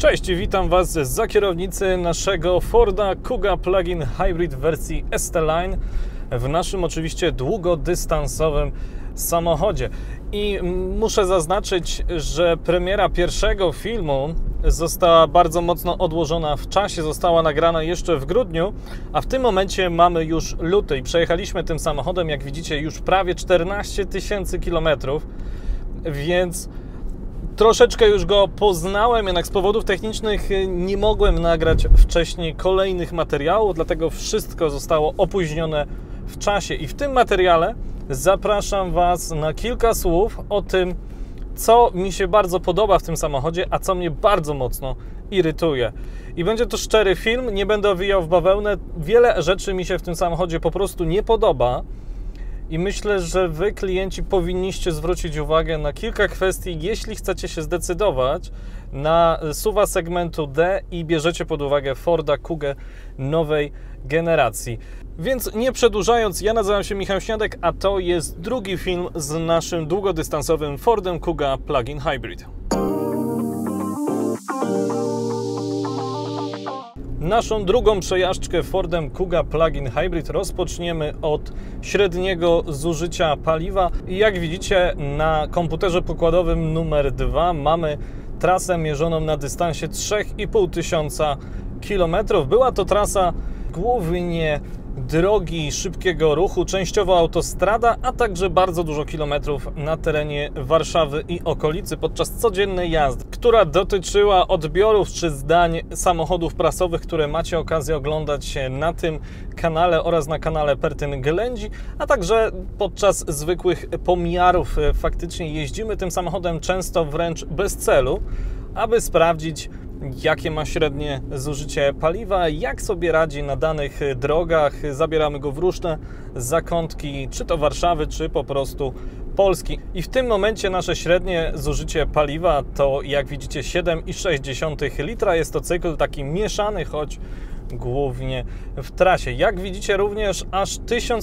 Cześć, witam Was za kierownicy naszego Forda Kuga Plug-in Hybrid w wersji ST-Line w naszym oczywiście długodystansowym samochodzie. I muszę zaznaczyć, że premiera pierwszego filmu została bardzo mocno odłożona w czasie, została nagrana jeszcze w grudniu, a w tym momencie mamy już luty i przejechaliśmy tym samochodem, jak widzicie, już prawie 14 000 kilometrów, więc troszeczkę już go poznałem, jednak z powodów technicznych nie mogłem nagrać wcześniej kolejnych materiałów, dlatego wszystko zostało opóźnione w czasie. I w tym materiale zapraszam Was na kilka słów o tym, co mi się bardzo podoba w tym samochodzie, a co mnie bardzo mocno irytuje. I będzie to szczery film, nie będę owijał w bawełnę. Wiele rzeczy mi się w tym samochodzie po prostu nie podoba. I myślę, że Wy, klienci, powinniście zwrócić uwagę na kilka kwestii, jeśli chcecie się zdecydować na SUV-a segmentu D i bierzecie pod uwagę Forda Kugę nowej generacji. Więc nie przedłużając, ja nazywam się Michał Śniadek, a to jest drugi film z naszym długodystansowym Fordem Kuga Plug-in Hybrid. Naszą drugą przejażdżkę Fordem Kuga Plug-in Hybrid rozpoczniemy od średniego zużycia paliwa. I jak widzicie na komputerze pokładowym numer 2 mamy trasę mierzoną na dystansie 3500 km. Była to trasa głównie drogi szybkiego ruchu, częściowo autostrada, a także bardzo dużo kilometrów na terenie Warszawy i okolicy podczas codziennej jazdy, która dotyczyła odbiorów czy zdań samochodów prasowych, które macie okazję oglądać na tym kanale oraz na kanale Pertyn Ględzi, a także podczas zwykłych pomiarów. Faktycznie jeździmy tym samochodem często wręcz bez celu, aby sprawdzić, jakie ma średnie zużycie paliwa, jak sobie radzi na danych drogach. Zabieramy go w różne zakątki, czy to Warszawy, czy po prostu Polski. I w tym momencie nasze średnie zużycie paliwa to, jak widzicie, 7,6 litra. Jest to cykl taki mieszany, choć głównie w trasie. Jak widzicie, również aż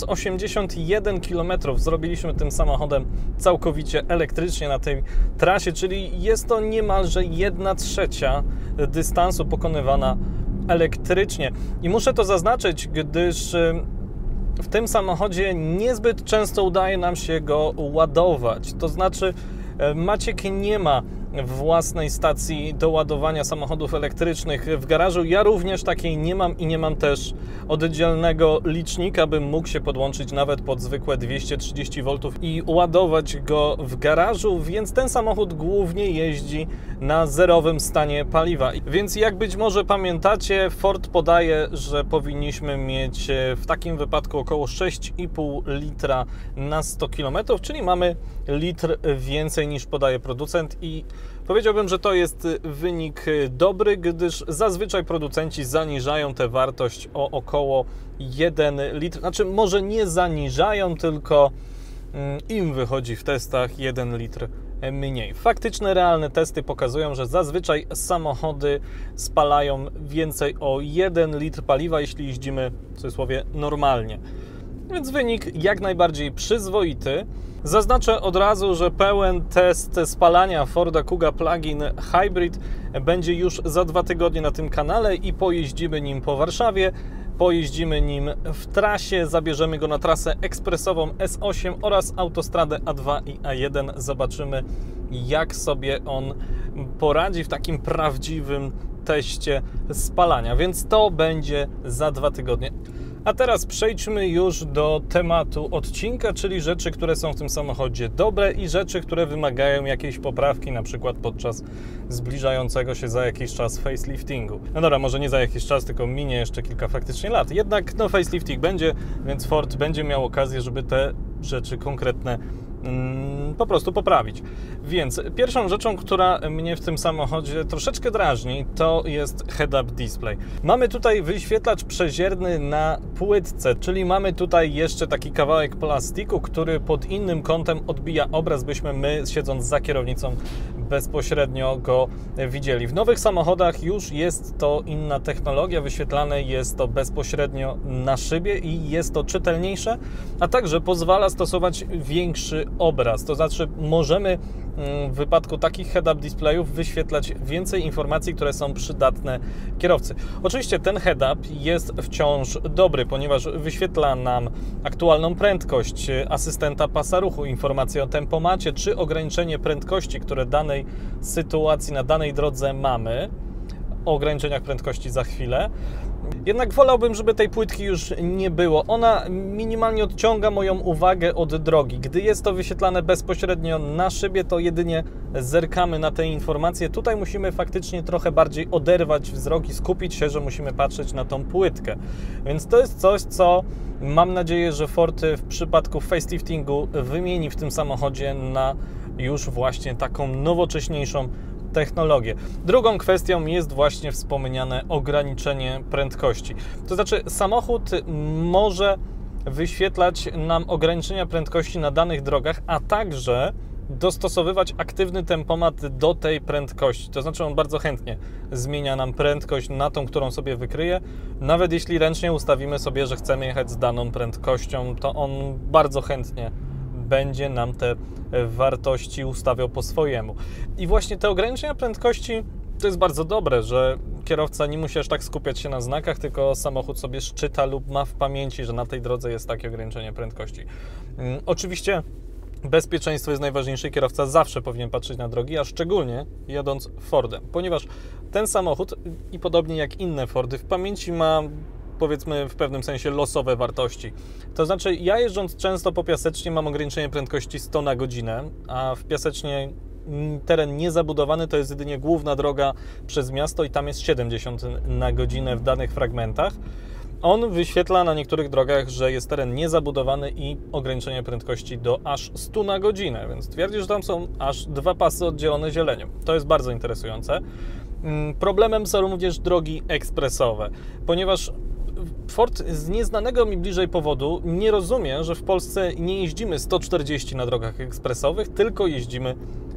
1081 km zrobiliśmy tym samochodem całkowicie elektrycznie na tej trasie, czyli jest to niemalże 1/3 dystansu pokonywana elektrycznie. I muszę to zaznaczyć, gdyż w tym samochodzie niezbyt często udaje nam się go ładować. To znaczy, Maciek nie ma własnej stacji do ładowania samochodów elektrycznych w garażu. Ja również takiej nie mam i nie mam też oddzielnego licznika, bym mógł się podłączyć nawet pod zwykłe 230 V i ładować go w garażu, więc ten samochód głównie jeździ na zerowym stanie paliwa. Więc jak być może pamiętacie, Ford podaje, że powinniśmy mieć w takim wypadku około 6,5 litra na 100 km, czyli mamy litr więcej niż podaje producent i powiedziałbym, że to jest wynik dobry, gdyż zazwyczaj producenci zaniżają tę wartość o około 1 litr. Znaczy, może nie zaniżają, tylko im wychodzi w testach 1 litr mniej. Faktyczne, realne testy pokazują, że zazwyczaj samochody spalają więcej o 1 litr paliwa, jeśli jeździmy, w cudzysłowie, normalnie. Więc wynik jak najbardziej przyzwoity. Zaznaczę od razu, że pełen test spalania Forda Kuga Plug-in Hybrid będzie już za 2 tygodnie na tym kanale i pojeździmy nim po Warszawie, pojeździmy nim w trasie, zabierzemy go na trasę ekspresową S8 oraz autostradę A2 i A1. Zobaczymy, jak sobie on poradzi w takim prawdziwym teście spalania, więc to będzie za 2 tygodnie. A teraz przejdźmy już do tematu odcinka, czyli rzeczy, które są w tym samochodzie dobre i rzeczy, które wymagają jakiejś poprawki, na przykład podczas zbliżającego się za jakiś czas faceliftingu. No dobra, może nie za jakiś czas, tylko minie jeszcze kilka faktycznie lat. Jednak no, facelifting będzie, więc Ford będzie miał okazję, żeby te rzeczy konkretne po prostu poprawić. Więc pierwszą rzeczą, która mnie w tym samochodzie troszeczkę drażni, to jest head-up display. Mamy tutaj wyświetlacz przezierny na płytce, czyli mamy tutaj jeszcze taki kawałek plastiku, który pod innym kątem odbija obraz, byśmy my, siedząc za kierownicą, bezpośrednio go widzieli. W nowych samochodach już jest to inna technologia, wyświetlane jest to bezpośrednio na szybie i jest to czytelniejsze, a także pozwala stosować większy obraz. To znaczy możemy w wypadku takich head-up displayów wyświetlać więcej informacji, które są przydatne kierowcy. Oczywiście ten head-up jest wciąż dobry, ponieważ wyświetla nam aktualną prędkość, asystenta pasa ruchu, informacje o tempomacie, czy ograniczenie prędkości, które danej sytuacji na danej drodze mamy. O ograniczeniach prędkości za chwilę. Jednak wolałbym, żeby tej płytki już nie było. Ona minimalnie odciąga moją uwagę od drogi. Gdy jest to wyświetlane bezpośrednio na szybie, to jedynie zerkamy na te informacje. Tutaj musimy faktycznie trochę bardziej oderwać wzrok i skupić się, że musimy patrzeć na tą płytkę. Więc to jest coś, co mam nadzieję, że Ford w przypadku faceliftingu wymieni w tym samochodzie na już właśnie taką nowocześniejszą technologię. Drugą kwestią jest właśnie wspomniane ograniczenie prędkości. To znaczy samochód może wyświetlać nam ograniczenia prędkości na danych drogach, a także dostosowywać aktywny tempomat do tej prędkości. To znaczy on bardzo chętnie zmienia nam prędkość na tą, którą sobie wykryje. Nawet jeśli ręcznie ustawimy sobie, że chcemy jechać z daną prędkością, to on bardzo chętnie będzie nam te wartości ustawiał po swojemu. I właśnie te ograniczenia prędkości to jest bardzo dobre, że kierowca nie musi aż tak skupiać się na znakach, tylko samochód sobie szczyta lub ma w pamięci, że na tej drodze jest takie ograniczenie prędkości. Oczywiście bezpieczeństwo jest najważniejsze i kierowca zawsze powinien patrzeć na drogi, a szczególnie jadąc Fordem, ponieważ ten samochód i podobnie jak inne Fordy w pamięci ma, powiedzmy, w pewnym sensie losowe wartości. To znaczy ja jeżdżąc często po Piasecznie mam ograniczenie prędkości 100 na godzinę, a w Piasecznie teren niezabudowany to jest jedynie główna droga przez miasto i tam jest 70 na godzinę w danych fragmentach. On wyświetla na niektórych drogach, że jest teren niezabudowany i ograniczenie prędkości do aż 100 na godzinę, więc twierdzi, że tam są aż 2 pasy oddzielone zielenią. To jest bardzo interesujące. Problemem są również drogi ekspresowe, ponieważ Ford z nieznanego mi bliżej powodu nie rozumie, że w Polsce nie jeździmy 140 na drogach ekspresowych, tylko jeździmy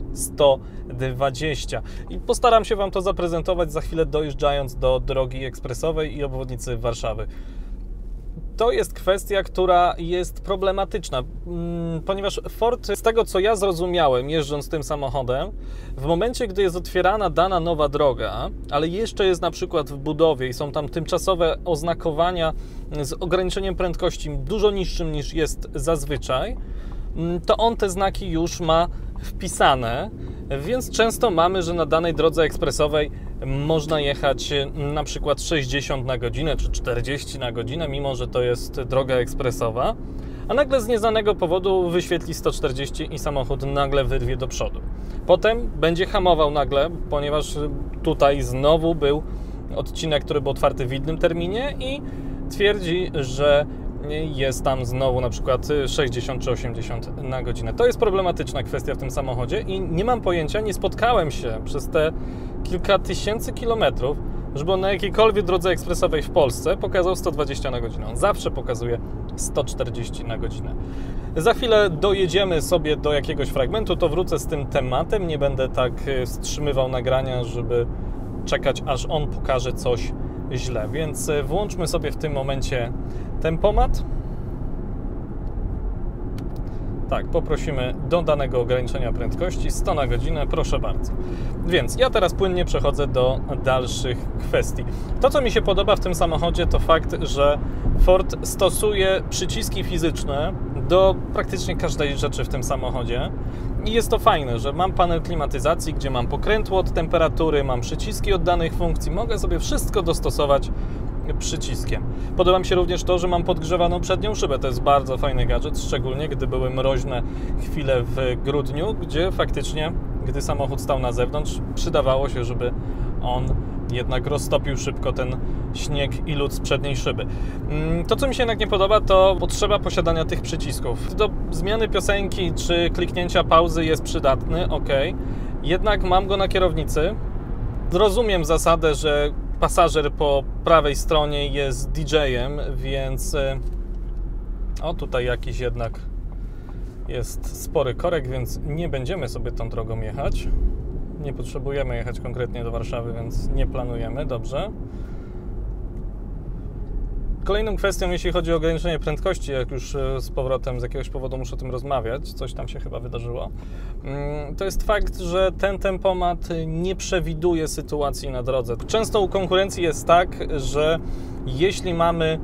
120. I postaram się Wam to zaprezentować za chwilę, dojeżdżając do drogi ekspresowej i obwodnicy Warszawy. To jest kwestia, która jest problematyczna, ponieważ Ford, z tego co ja zrozumiałem jeżdżąc tym samochodem, w momencie, gdy jest otwierana dana nowa droga, ale jeszcze jest na przykład w budowie i są tam tymczasowe oznakowania z ograniczeniem prędkości dużo niższym niż jest zazwyczaj, to on te znaki już ma wpisane, więc często mamy, że na danej drodze ekspresowej można jechać na przykład 60 na godzinę czy 40 na godzinę, mimo że to jest droga ekspresowa, a nagle z nieznanego powodu wyświetli 140 i samochód nagle wyrwie do przodu. Potem będzie hamował nagle, ponieważ tutaj znowu był odcinek, który był otwarty w innym terminie i twierdzi, że jest tam znowu na przykład 60 czy 80 na godzinę. To jest problematyczna kwestia w tym samochodzie i nie mam pojęcia, nie spotkałem się przez te kilka tysięcy kilometrów, żeby on na jakiejkolwiek drodze ekspresowej w Polsce pokazał 120 na godzinę. On zawsze pokazuje 140 na godzinę. Za chwilę dojedziemy sobie do jakiegoś fragmentu, to wrócę z tym tematem. Nie będę tak wstrzymywał nagrania, żeby czekać, aż on pokaże coś źle. Więc włączmy sobie w tym momencie tempomat. Tak, poprosimy do danego ograniczenia prędkości 100 na godzinę, proszę bardzo. Więc ja teraz płynnie przechodzę do dalszych kwestii. To, co mi się podoba w tym samochodzie, to fakt, że Ford stosuje przyciski fizyczne do praktycznie każdej rzeczy w tym samochodzie. I jest to fajne, że mam panel klimatyzacji, gdzie mam pokrętło od temperatury, mam przyciski od danych funkcji, mogę sobie wszystko dostosować przyciskiem. Podoba mi się również to, że mam podgrzewaną przednią szybę. To jest bardzo fajny gadżet, szczególnie gdy były mroźne chwile w grudniu, gdzie faktycznie, gdy samochód stał na zewnątrz, przydawało się, żeby on jednak roztopił szybko ten śnieg i lód z przedniej szyby. To, co mi się jednak nie podoba, to potrzeba posiadania tych przycisków. Do zmiany piosenki czy kliknięcia pauzy jest przydatny, ok. Jednak mam go na kierownicy. Rozumiem zasadę, że pasażer po prawej stronie jest DJ-em, więc o, tutaj jakiś jednak jest spory korek, więc nie będziemy sobie tą drogą jechać. Nie potrzebujemy jechać konkretnie do Warszawy, więc nie planujemy, dobrze. Kolejną kwestią, jeśli chodzi o ograniczenie prędkości, jak już z powrotem z jakiegoś powodu muszę o tym rozmawiać, coś tam się chyba wydarzyło, to jest fakt, że ten tempomat nie przewiduje sytuacji na drodze. Często u konkurencji jest tak, że jeśli mamy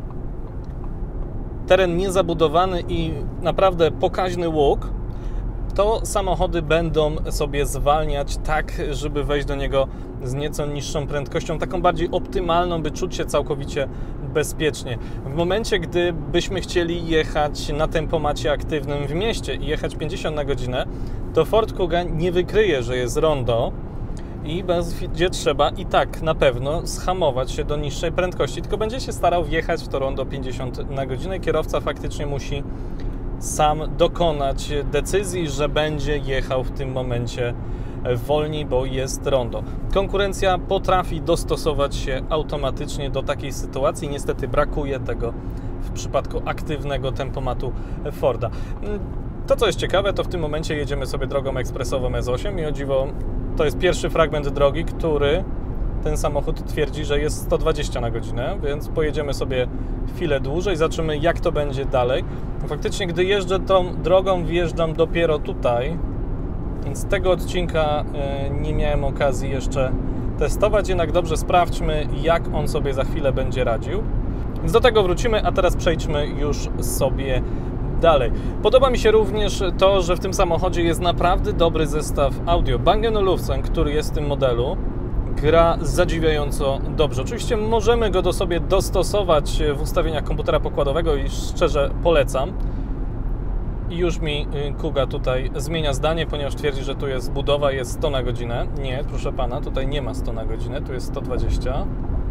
teren niezabudowany i naprawdę pokaźny łuk, to samochody będą sobie zwalniać tak, żeby wejść do niego z nieco niższą prędkością, taką bardziej optymalną, by czuć się całkowicie bezpiecznie. W momencie, gdy byśmy chcieli jechać na tempomacie aktywnym w mieście i jechać 50 na godzinę, to Ford Kuga nie wykryje, że jest rondo i będzie trzeba i tak na pewno schamować się do niższej prędkości, tylko będzie się starał wjechać w to rondo 50 na godzinę. Kierowca faktycznie musi sam dokonać decyzji, że będzie jechał w tym momencie wolniej, bo jest rondo. Konkurencja potrafi dostosować się automatycznie do takiej sytuacji. Niestety brakuje tego w przypadku aktywnego tempomatu Forda. To, co jest ciekawe, to w tym momencie jedziemy sobie drogą ekspresową S8 i o dziwo to jest pierwszy fragment drogi, który ten samochód twierdzi, że jest 120 na godzinę, więc pojedziemy sobie chwilę dłużej, zobaczymy, jak to będzie dalej. Faktycznie, gdy jeżdżę tą drogą, wjeżdżam dopiero tutaj, więc tego odcinka nie miałem okazji jeszcze testować, jednak dobrze sprawdźmy, jak on sobie za chwilę będzie radził. Więc do tego wrócimy, a teraz przejdźmy już sobie dalej. Podoba mi się również to, że w tym samochodzie jest naprawdę dobry zestaw audio. Bang & Olufsen, który jest w tym modelu, gra zadziwiająco dobrze. Oczywiście możemy go sobie dostosować w ustawieniach komputera pokładowego i szczerze polecam. I już mi Kuga tutaj zmienia zdanie, ponieważ twierdzi, że tu jest budowa, jest 100 na godzinę. Nie, proszę pana, tutaj nie ma 100 na godzinę, tu jest 120.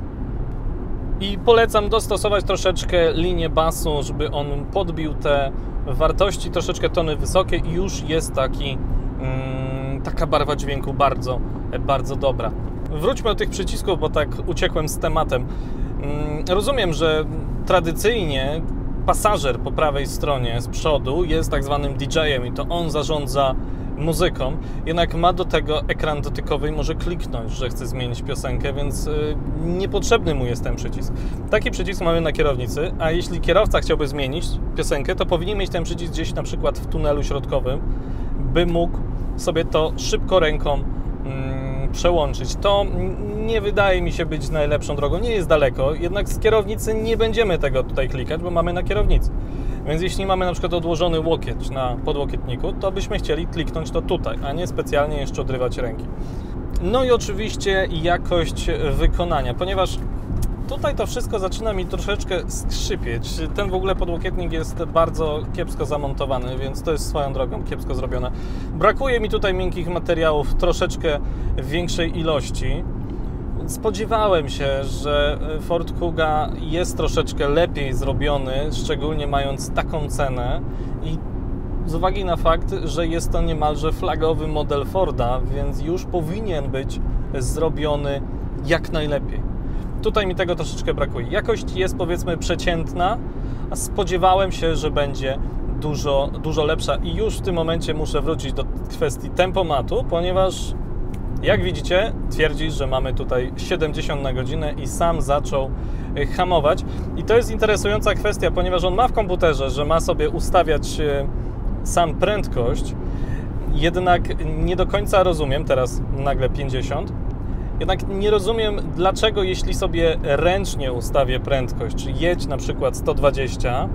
I polecam dostosować troszeczkę linię basu, żeby on podbił te wartości, troszeczkę tony wysokie i już jest taka barwa dźwięku bardzo, bardzo dobra. Wróćmy do tych przycisków, bo tak uciekłem z tematem. Rozumiem, że tradycyjnie pasażer po prawej stronie z przodu jest tak zwanym DJ-em i to on zarządza muzyką, jednak ma do tego ekran dotykowy i może kliknąć, że chce zmienić piosenkę, więc niepotrzebny mu jest ten przycisk. Taki przycisk mamy na kierownicy, a jeśli kierowca chciałby zmienić piosenkę, to powinien mieć ten przycisk gdzieś na przykład w tunelu środkowym, by mógł sobie to szybko ręką przełączyć. To nie wydaje mi się być najlepszą drogą, nie jest daleko, jednak z kierownicy nie będziemy tego tutaj klikać, bo mamy na kierownicy. Więc jeśli mamy na przykład odłożony łokieć na podłokietniku, to byśmy chcieli kliknąć to tutaj, a nie specjalnie jeszcze odrywać ręki. No i oczywiście jakość wykonania, ponieważ tutaj to wszystko zaczyna mi troszeczkę skrzypieć. Ten w ogóle podłokietnik jest bardzo kiepsko zamontowany, więc to jest swoją drogą kiepsko zrobione. Brakuje mi tutaj miękkich materiałów troszeczkę w większej ilości. Spodziewałem się, że Ford Kuga jest troszeczkę lepiej zrobiony, szczególnie mając taką cenę i z uwagi na fakt, że jest to niemalże flagowy model Forda, więc już powinien być zrobiony jak najlepiej. Tutaj mi tego troszeczkę brakuje. Jakość jest, powiedzmy, przeciętna, a spodziewałem się, że będzie dużo lepsza i już w tym momencie muszę wrócić do kwestii tempomatu, ponieważ jak widzicie, twierdzi, że mamy tutaj 70 na godzinę i sam zaczął hamować. I to jest interesująca kwestia, ponieważ on ma w komputerze, że ma sobie ustawiać sam prędkość, jednak nie do końca rozumiem, teraz nagle 50, jednak nie rozumiem, dlaczego jeśli sobie ręcznie ustawię prędkość, czy jedź na przykład 120,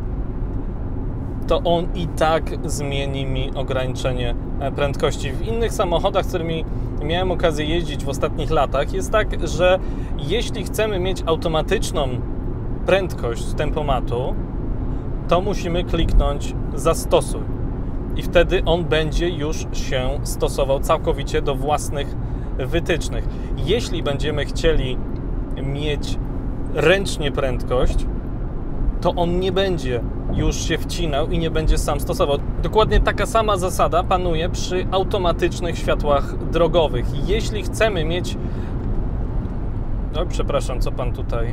to on i tak zmieni mi ograniczenie prędkości. W innych samochodach, z którymi miałem okazję jeździć w ostatnich latach, jest tak, że jeśli chcemy mieć automatyczną prędkość tempomatu, to musimy kliknąć zastosuj i wtedy on będzie już się stosował całkowicie do własnych wytycznych. Jeśli będziemy chcieli mieć ręcznie prędkość, to on nie będzie już się wcinał i nie będzie sam stosował. Dokładnie taka sama zasada panuje przy automatycznych światłach drogowych. Jeśli chcemy mieć... No, przepraszam, co pan tutaj...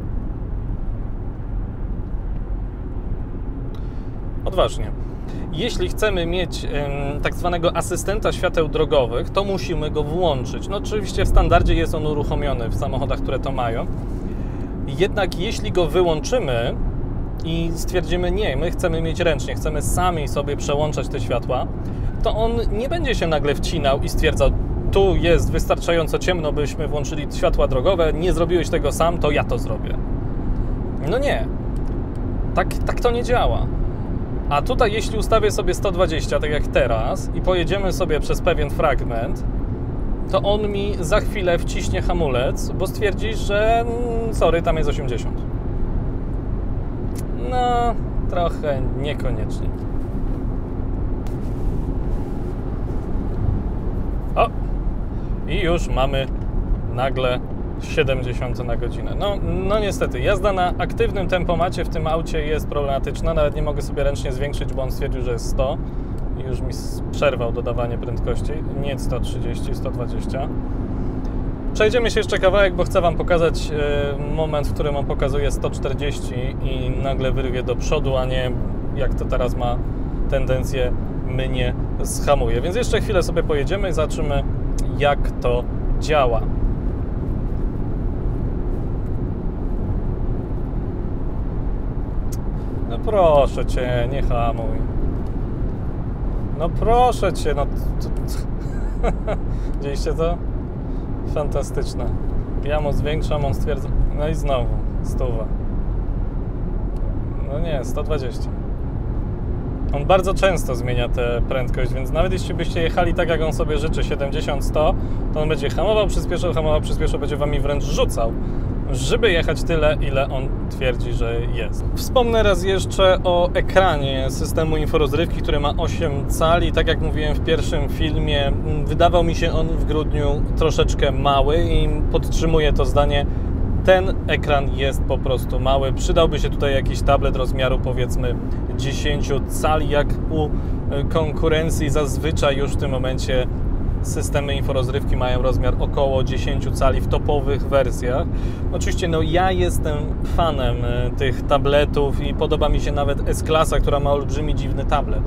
Odważnie. Jeśli chcemy mieć tak zwanego asystenta świateł drogowych, to musimy go włączyć. No oczywiście w standardzie jest on uruchomiony w samochodach, które to mają. Jednak jeśli go wyłączymy i stwierdzimy, nie, my chcemy mieć ręcznie, chcemy sami sobie przełączać te światła, to on nie będzie się nagle wcinał i stwierdzał, tu jest wystarczająco ciemno, byśmy włączyli światła drogowe, nie zrobiłeś tego sam, to ja to zrobię. No nie. Tak to nie działa. A tutaj jeśli ustawię sobie 120, tak jak teraz, i pojedziemy sobie przez pewien fragment, to on mi za chwilę wciśnie hamulec, bo stwierdzi, że sorry, tam jest 80. No, trochę niekoniecznie. O! I już mamy nagle 70 na godzinę. No niestety, jazda na aktywnym tempomacie w tym aucie jest problematyczna. Nawet nie mogę sobie ręcznie zwiększyć, bo on stwierdził, że jest 100 i już mi przerwał dodawanie prędkości. Nie 130, 120. Przejdziemy się jeszcze kawałek, bo chcę Wam pokazać moment, w którym on pokazuje 140 i nagle wyrwie do przodu, a nie jak to teraz ma tendencję, mnie zhamuje. Więc jeszcze chwilę sobie pojedziemy i zobaczymy, jak to działa. No proszę Cię, nie hamuj. No proszę Cię, no... Widzieliście to? Fantastyczne. Ja mu zwiększam, on stwierdza... No i znowu, 100. No nie, 120. On bardzo często zmienia tę prędkość, więc nawet jeśli byście jechali tak, jak on sobie życzy, 70-100, to on będzie hamował, przyspieszał, będzie Wami wręcz rzucał, żeby jechać tyle, ile on twierdzi, że jest. Wspomnę raz jeszcze o ekranie systemu inforozrywki, który ma 8 cali. Tak jak mówiłem w pierwszym filmie, wydawał mi się on w grudniu troszeczkę mały i podtrzymuję to zdanie. Ten ekran jest po prostu mały. Przydałby się tutaj jakiś tablet rozmiaru powiedzmy 10 cali, jak u konkurencji. Zazwyczaj już w tym momencie systemy inforozrywki mają rozmiar około 10 cali w topowych wersjach. Oczywiście ja jestem fanem tych tabletów i podoba mi się nawet S-klasa, która ma olbrzymi, dziwny tablet.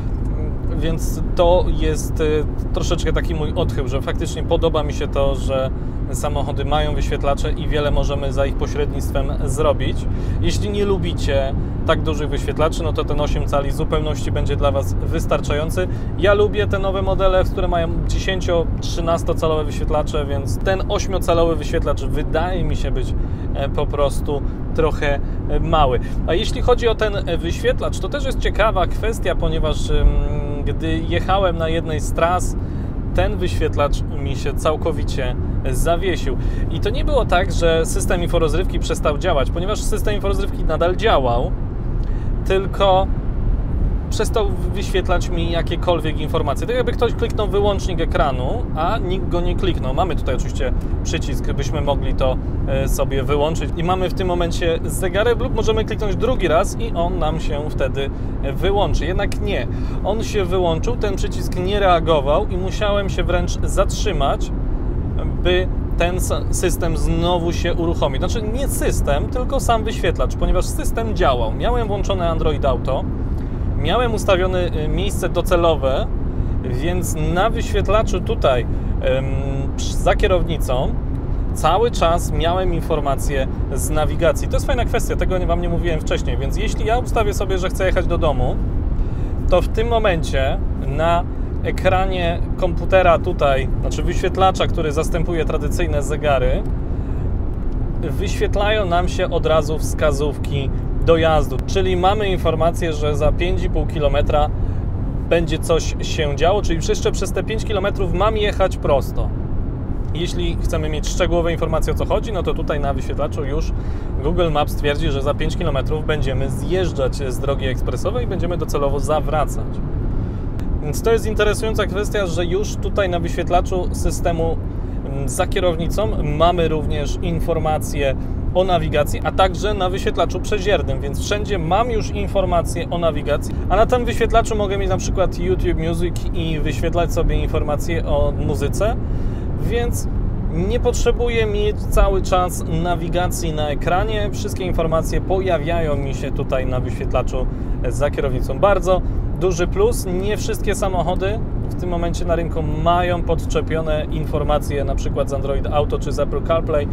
Więc to jest troszeczkę taki mój odchył, że faktycznie podoba mi się to, że samochody mają wyświetlacze i wiele możemy za ich pośrednictwem zrobić. Jeśli nie lubicie tak dużych wyświetlaczy, no to ten 8 cali w zupełności będzie dla Was wystarczający. Ja lubię te nowe modele, które mają 10-13 calowe wyświetlacze, więc ten 8-calowy wyświetlacz wydaje mi się być po prostu trochę mały. A jeśli chodzi o ten wyświetlacz, to też jest ciekawa kwestia, ponieważ gdy jechałem na jednej z tras, ten wyświetlacz mi się całkowicie zawiesił. I to nie było tak, że system inforozrywki przestał działać, ponieważ system inforozrywki nadal działał, tylko przestał wyświetlać mi jakiekolwiek informacje. Tak jakby ktoś kliknął wyłącznik ekranu, a nikt go nie kliknął. Mamy tutaj oczywiście przycisk, byśmy mogli to sobie wyłączyć i mamy w tym momencie zegarek lub możemy kliknąć drugi raz i on nam się wtedy wyłączy. Jednak nie. On się wyłączył, ten przycisk nie reagował i musiałem się wręcz zatrzymać, by ten system znowu się uruchomi. Znaczy nie system, tylko sam wyświetlacz, ponieważ system działał. Miałem włączone Android Auto, miałem ustawione miejsce docelowe, więc na wyświetlaczu tutaj za kierownicą cały czas miałem informacje z nawigacji. To jest fajna kwestia, tego Wam nie mówiłem wcześniej, więc jeśli ja ustawię sobie, że chcę jechać do domu, to w tym momencie na ekranie komputera tutaj, znaczy wyświetlacza, który zastępuje tradycyjne zegary, wyświetlają nam się od razu wskazówki dojazdu, czyli mamy informację, że za 5,5 km będzie coś się działo, czyli jeszcze przez te 5 km mam jechać prosto. Jeśli chcemy mieć szczegółowe informacje, o co chodzi, no to tutaj na wyświetlaczu już Google Maps twierdzi, że za 5 km będziemy zjeżdżać z drogi ekspresowej i będziemy docelowo zawracać. Więc to jest interesująca kwestia, że już tutaj na wyświetlaczu systemu za kierownicą mamy również informacje o nawigacji, a także na wyświetlaczu przeziernym, więc wszędzie mam już informacje o nawigacji, a na tym wyświetlaczu mogę mieć na przykład YouTube Music i wyświetlać sobie informacje o muzyce, więc nie potrzebuję mieć cały czas nawigacji na ekranie. Wszystkie informacje pojawiają mi się tutaj na wyświetlaczu za kierownicą. Bardzo duży plus. Nie wszystkie samochody w tym momencie na rynku mają podczepione informacje na przykład z Android Auto czy z Apple CarPlay,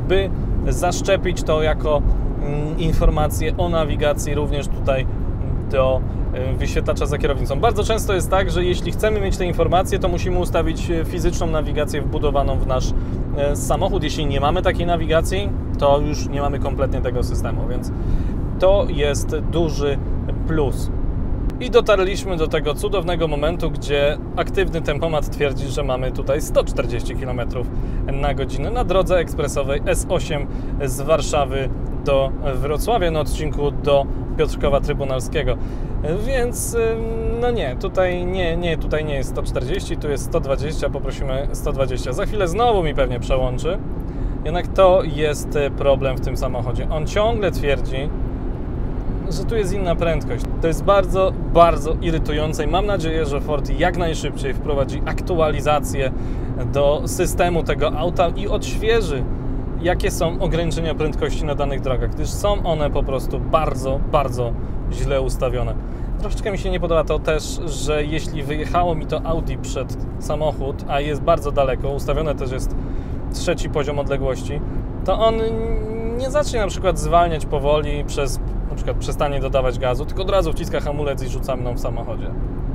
by zaszczepić to jako informację o nawigacji również tutaj do wyświetlacza za kierownicą. Bardzo często jest tak, że jeśli chcemy mieć te informacje, to musimy ustawić fizyczną nawigację wbudowaną w nasz samochód. Jeśli nie mamy takiej nawigacji, to już nie mamy kompletnie tego systemu, więc to jest duży plus. I dotarliśmy do tego cudownego momentu, gdzie aktywny tempomat twierdzi, że mamy tutaj 140 km na godzinę na drodze ekspresowej S8 z Warszawy do Wrocławia na odcinku do Piotrkowa Trybunalskiego. Więc no nie, tutaj nie jest 140, tu jest 120, poprosimy 120. Za chwilę znowu mi pewnie przełączy. Jednak to jest problem w tym samochodzie. On ciągle twierdzi, że tu jest inna prędkość. To jest bardzo, bardzo irytujące i mam nadzieję, że Ford jak najszybciej wprowadzi aktualizację do systemu tego auta i odświeży, jakie są ograniczenia prędkości na danych drogach, gdyż są one po prostu bardzo, bardzo źle ustawione. Troszeczkę mi się nie podoba to też, że jeśli wyjechało mi to Audi przed samochód, a jest bardzo daleko, ustawione też jest 3. poziom odległości, to on nie zacznie na przykład zwalniać powoli, na przykład przestanie dodawać gazu, tylko od razu wciska hamulec i rzuca mną w samochodzie.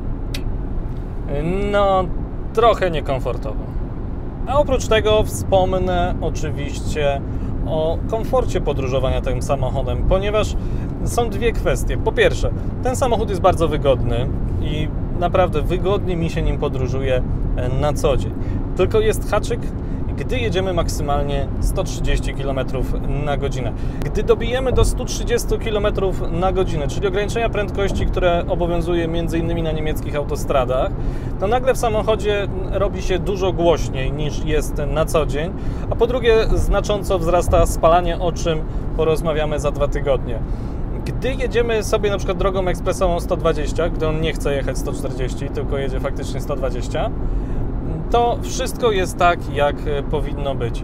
No, trochę niekomfortowo. A oprócz tego wspomnę oczywiście o komforcie podróżowania tym samochodem, ponieważ są dwie kwestie. Po pierwsze, ten samochód jest bardzo wygodny i naprawdę wygodnie mi się nim podróżuje na co dzień. Tylko jest haczyk, gdy jedziemy maksymalnie 130 km na godzinę. Gdy dobijemy do 130 km na godzinę, czyli ograniczenia prędkości, które obowiązuje m.in. na niemieckich autostradach, to nagle w samochodzie robi się dużo głośniej niż jest na co dzień, a po drugie znacząco wzrasta spalanie, o czym porozmawiamy za 2 tygodnie. Gdy jedziemy sobie na przykład drogą ekspresową 120, gdy on nie chce jechać 140, tylko jedzie faktycznie 120, to wszystko jest tak, jak powinno być.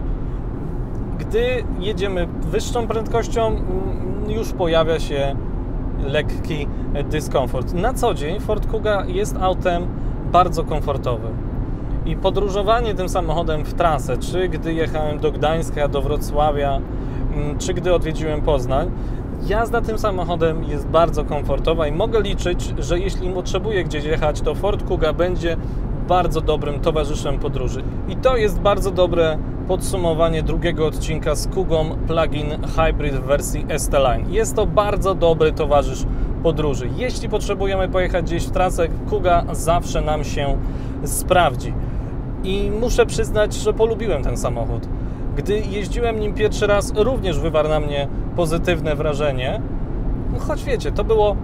Gdy jedziemy wyższą prędkością, już pojawia się lekki dyskomfort. Na co dzień Ford Kuga jest autem bardzo komfortowym. I podróżowanie tym samochodem w trasę, czy gdy jechałem do Gdańska, do Wrocławia, czy gdy odwiedziłem Poznań, jazda tym samochodem jest bardzo komfortowa i mogę liczyć, że jeśli potrzebuję gdzieś jechać, to Ford Kuga będzie bardzo dobrym towarzyszem podróży. I to jest bardzo dobre podsumowanie drugiego odcinka z Kugą Plug-in Hybrid w wersji ST-Line. Jest to bardzo dobry towarzysz podróży. Jeśli potrzebujemy pojechać gdzieś w trasę, Kuga zawsze nam się sprawdzi. I muszę przyznać, że polubiłem ten samochód. Gdy jeździłem nim pierwszy raz, również wywarł na mnie pozytywne wrażenie. Choć wiecie, to było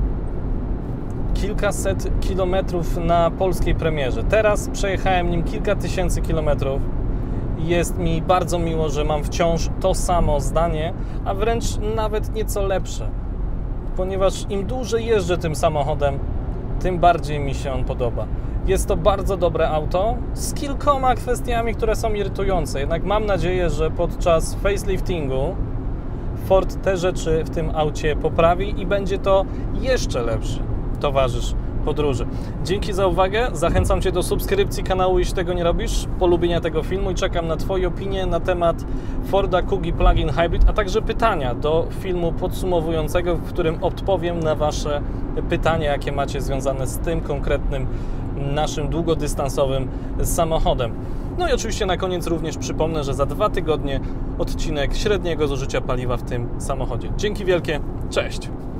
kilkaset kilometrów na polskiej premierze. Teraz przejechałem nim kilka tysięcy kilometrów. Jest mi bardzo miło, że mam wciąż to samo zdanie, a wręcz nawet nieco lepsze. Ponieważ im dłużej jeżdżę tym samochodem, tym bardziej mi się on podoba. Jest to bardzo dobre auto z kilkoma kwestiami, które są irytujące. Jednak mam nadzieję, że podczas faceliftingu Ford te rzeczy w tym aucie poprawi i będzie to jeszcze lepszy towarzysz podróży. Dzięki za uwagę, zachęcam Cię do subskrypcji kanału, jeśli tego nie robisz, polubienia tego filmu i czekam na Twoje opinie na temat Forda Kugi Plug-in Hybrid, a także pytania do filmu podsumowującego, w którym odpowiem na Wasze pytania, jakie macie związane z tym konkretnym naszym długodystansowym samochodem. No i oczywiście na koniec również przypomnę, że za 2 tygodnie odcinek średniego zużycia paliwa w tym samochodzie. Dzięki wielkie, cześć!